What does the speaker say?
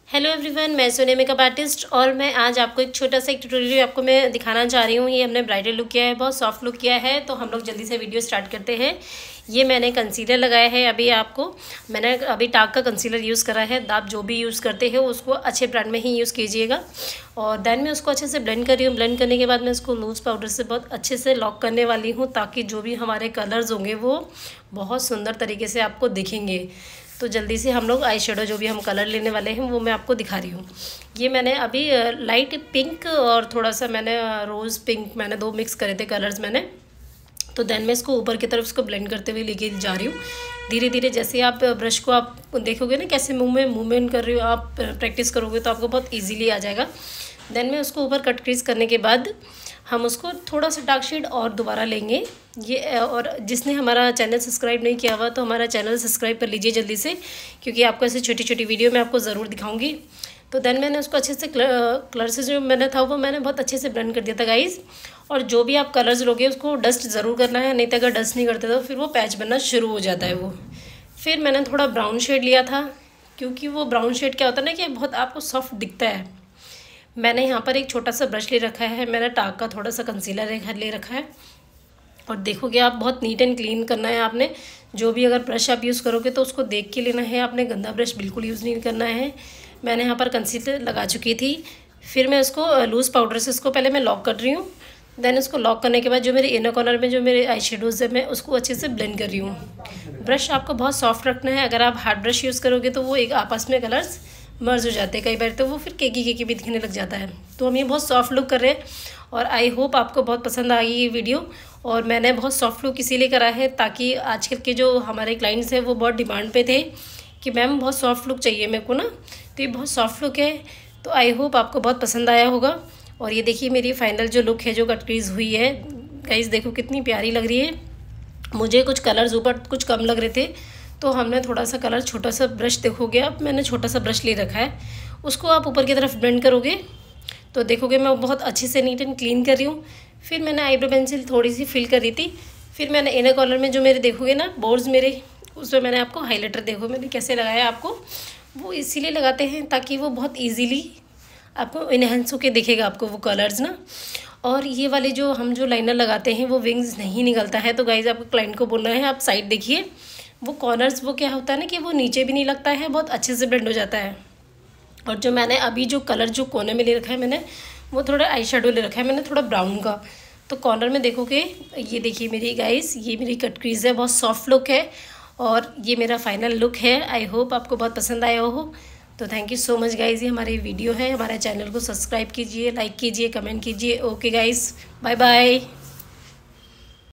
Hello everyone, मैं Sonia makeup artist और मैं आज आपको एक छोटा सा एक ट्यूटोरियल आपको मैं दिखाना चाह रही हूँ। ये हमने ब्राइडल लुक किया है, बहुत सॉफ्ट लुक किया है। तो हम लोग जल्दी से वीडियो स्टार्ट करते हैं। ये मैंने कंसीलर लगाया है। मैंने अभी टाग का कंसीलर यूज़ करा है। आप जो भी यूज़ करते हो उसको अच्छे ब्रांड में ही यूज़ कीजिएगा। और देन मैं उसको अच्छे से ब्लेंड कर रही हूँ। ब्लेंड करने के बाद मैं इसको लूज़ पाउडर से बहुत अच्छे से लॉक करने वाली हूँ, ताकि जो भी हमारे कलर्स होंगे वो बहुत सुंदर तरीके से आपको दिखेंगे। तो जल्दी से हम लोग आई शेडो जो भी हम कलर लेने वाले हैं वो मैं आपको दिखा रही हूँ। ये मैंने अभी लाइट पिंक और थोड़ा सा मैंने रोज़ पिंक मैंने दो मिक्स करे थे कलर्स मैंने। तो देन मैं इसको ऊपर की तरफ इसको ब्लेंड करते हुए लेके जा रही हूँ। धीरे धीरे जैसे आप ब्रश को आप देखोगे ना कैसे मुंह में मूवमेंट कर रही हो, आप प्रैक्टिस करोगे तो आपको बहुत ईजीली आ जाएगा। देन मैं उसको ऊपर कट क्रीज करने के बाद हम उसको थोड़ा सा डार्क शेड और दोबारा लेंगे। ये और जिसने हमारा चैनल सब्सक्राइब नहीं किया हुआ तो हमारा चैनल सब्सक्राइब कर लीजिए जल्दी से, क्योंकि आपको ऐसे छोटी छोटी वीडियो मैं आपको ज़रूर दिखाऊंगी। तो देन मैंने उसको अच्छे से कलर से जो मैंने था वो मैंने बहुत अच्छे से ब्लेंड कर दिया था गाइज़। और जो भी आप कलर्स लोगे उसको डस्ट ज़रूर करना है, नहीं तो अगर डस्ट नहीं करते तो फिर वो पैच बनना शुरू हो जाता है वो। फिर मैंने थोड़ा ब्राउन शेड लिया था, क्योंकि वो ब्राउन शेड क्या होता है ना कि बहुत आपको सॉफ्ट दिखता है। मैंने यहाँ पर एक छोटा सा ब्रश ले रखा है, मैंने टाग का थोड़ा सा कंसीलर ले रखा है। और देखोगे आप बहुत नीट एंड क्लीन करना है आपने। जो भी अगर ब्रश आप यूज़ करोगे तो उसको देख के लेना है, आपने गंदा ब्रश बिल्कुल यूज़ नहीं करना है। मैंने यहाँ पर कंसीलर लगा चुकी थी। फिर मैं उसको लूज़ पाउडर से इसको पहले मैं लॉक कर रही हूँ। देन उसको लॉक करने के बाद जो मेरे इनर कॉर्नर में जो मेरे आई शेडोज़ है मैं उसको अच्छे से ब्लेंड कर रही हूँ। ब्रश आपको बहुत सॉफ्ट रखना है। अगर आप हार्ड ब्रश यूज़ करोगे तो वो एक आपस में कलर्स मर्ज हो जाते हैं कई बार, तो वो फिर केकी भी दिखने लग जाता है। तो हम ये बहुत सॉफ्ट लुक कर रहे हैं और आई होप आपको बहुत पसंद आई ये वीडियो। और मैंने बहुत सॉफ्ट लुक इसीलिए करा है ताकि आजकल के जो हमारे क्लाइंट्स हैं वो बहुत डिमांड पे थे कि मैम बहुत सॉफ्ट लुक चाहिए मेरे को ना, तो ये बहुत सॉफ्ट लुक है। तो आई होप आपको बहुत पसंद आया होगा। और ये देखिए मेरी फाइनल जो लुक है जो कट क्रीज हुई है गाइस, देखो कितनी प्यारी लग रही है। मुझे कुछ कलर्स ऊपर कुछ कम लग रहे थे तो हमने थोड़ा सा कलर छोटा सा ब्रश देखोगे आप, मैंने छोटा सा ब्रश ले रखा है, उसको आप ऊपर की तरफ ब्लेंड करोगे तो देखोगे मैं बहुत अच्छे से नीट एंड क्लीन कर रही हूँ। फिर मैंने आईब्रो पेंसिल थोड़ी सी फिल कर दी थी। फिर मैंने इनर कॉर्नर में जो मेरे देखोगे ना बोर्ड्स मेरे, उसमें मैंने आपको हाइलाइटर देखो मैंने कैसे लगाया आपको, वो इसीलिए लगाते हैं ताकि वो बहुत ईजीली आपको इन्हेंस होके दिखेगा आपको वो कलर्स ना। और ये वाले जो हम जो लाइनर लगाते हैं वो विंग्स नहीं निकलता है। तो गाइज आपको क्लाइंट को बोलना है आप साइड देखिए, वो कॉर्नर्स वो क्या होता है ना कि वो नीचे भी नहीं लगता है, बहुत अच्छे से ब्लेंड हो जाता है। और जो मैंने अभी जो कलर जो कोने में ले रखा है मैंने वो थोड़ा आई शेडो ले रखा है मैंने थोड़ा ब्राउन का। तो कॉर्नर में देखोगे ये देखिए मेरी गाइस, ये मेरी कट क्रीज है, बहुत सॉफ्ट लुक है और ये मेरा फाइनल लुक है। आई होप आपको बहुत पसंद आया हो। तो thank you so much guys. ये हमारी वीडियो है, हमारे चैनल को सब्सक्राइब कीजिए, लाइक कीजिए, कमेंट कीजिए। Okay guys, bye bye.